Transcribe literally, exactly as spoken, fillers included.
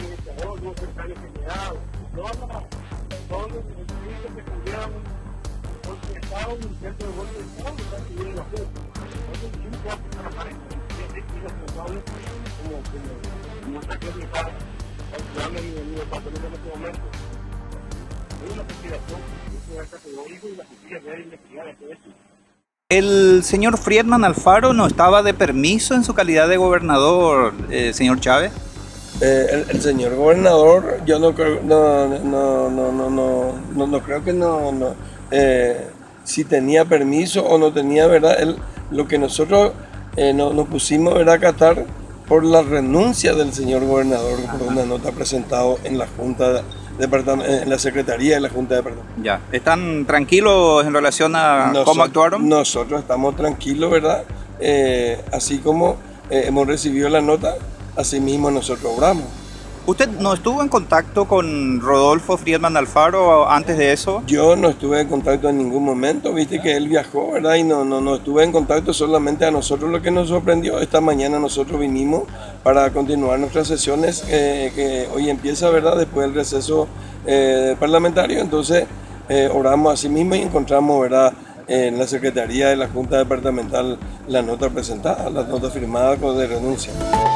administrador, nuevo secretario general, todos los todos los edificios que cambiaron, porque estaba un intento de golpe de Estado y está subiendo la fuerza. Entonces, yo no puedo trabajar en el responsable como como saqué mi padre, ayudarme en mi departamento en este momento. Hay una investigación, yo soy categórico y la justicia debe investigar todo esto. El señor Friedman Alfaro no estaba de permiso en su calidad de gobernador, eh, señor Chávez. Eh, el, el señor gobernador, yo no creo, no, no, no, no, no, no, no creo que no, no eh, si tenía permiso o no tenía, ¿verdad? El, lo que nosotros eh, no, nos pusimos era acatar por la renuncia del señor gobernador, Ajá. por una nota presentada en la Junta de, en la Secretaría de la Junta de Departamento. Ya, ¿están tranquilos en relación a nosotros, cómo actuaron? Nosotros estamos tranquilos, ¿verdad? Eh, así como eh, hemos recibido la nota, así mismo nosotros obramos. ¿Usted no estuvo en contacto con Rodolfo Friedman Alfaro antes de eso? Yo no estuve en contacto en ningún momento, viste que él viajó, ¿verdad? Y no, no, no estuve en contacto, solamente a nosotros lo que nos sorprendió. Esta mañana nosotros vinimos para continuar nuestras sesiones, eh, que hoy empieza, ¿verdad? Después del receso eh, parlamentario, entonces eh, oramos así mismo y encontramos, ¿verdad? En la Secretaría de la Junta Departamental la nota presentada, la nota firmada con de renuncia.